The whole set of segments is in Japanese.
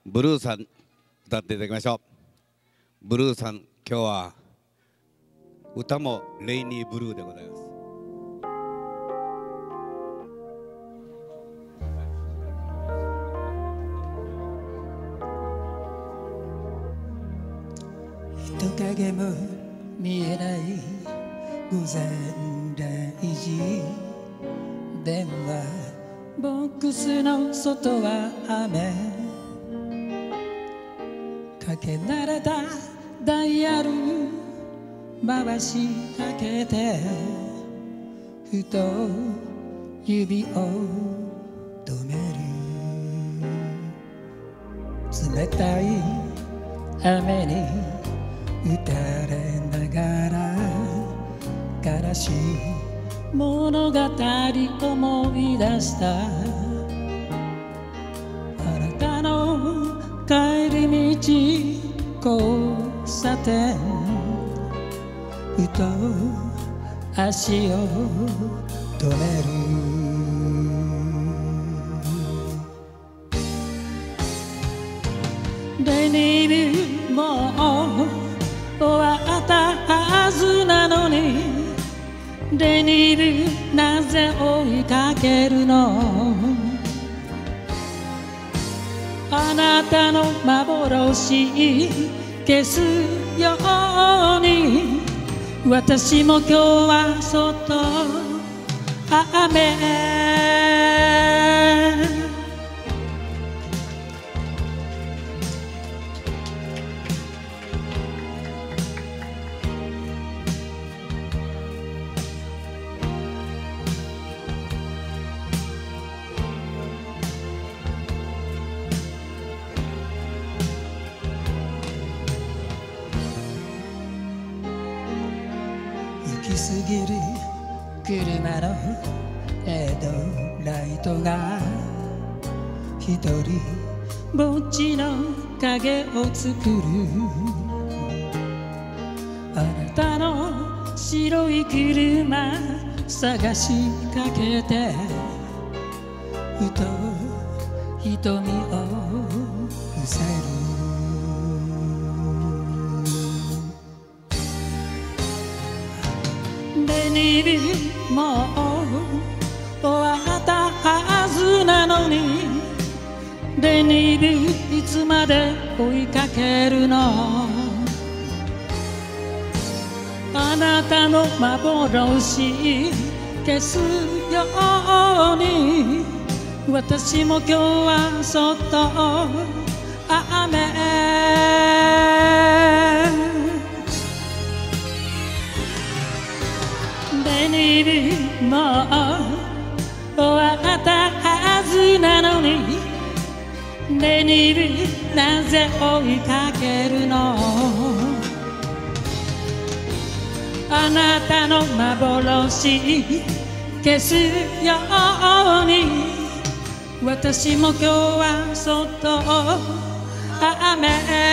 ブルーさん歌っていただきましょう。ブルーさん、今日は歌もレイニーブルーでございます。 人影も見えない午前0時、電話ボックスの外は雨、かけ慣れたダイヤル回しかけて、ふと指を止める。冷たい雨に打たれながら悲しい物語思い出した。あなたの帰り道交差点、ふと足を止める。レニーブもう終わったはずなのに、レニーブなぜ追いかけるの。あなたの幻消すように、私も今日はそっと雨。行き過ぎる車のヘッドライトが一人ぼっちの影を作る。あなたの白い車探しかけて、ふと瞳を伏せる。レニーブもう終わったはずなのに、レニーブいつまで追いかけるの。あなたの幻消すように、私も今日はそっと雨。レニーブもう終わったはずなのに、レニーブなぜ追いかけるの。あなたの幻消すように、私も今日はそっと雨。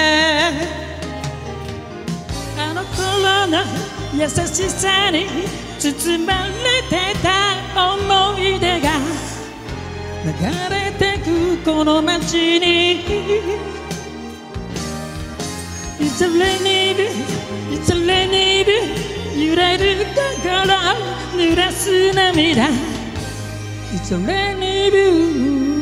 あの頃の優しさに包まれてた思い出が流れてくこの街に、いつレニーブ、いつレニーブ、揺れる心濡らす涙、いつレニーブ。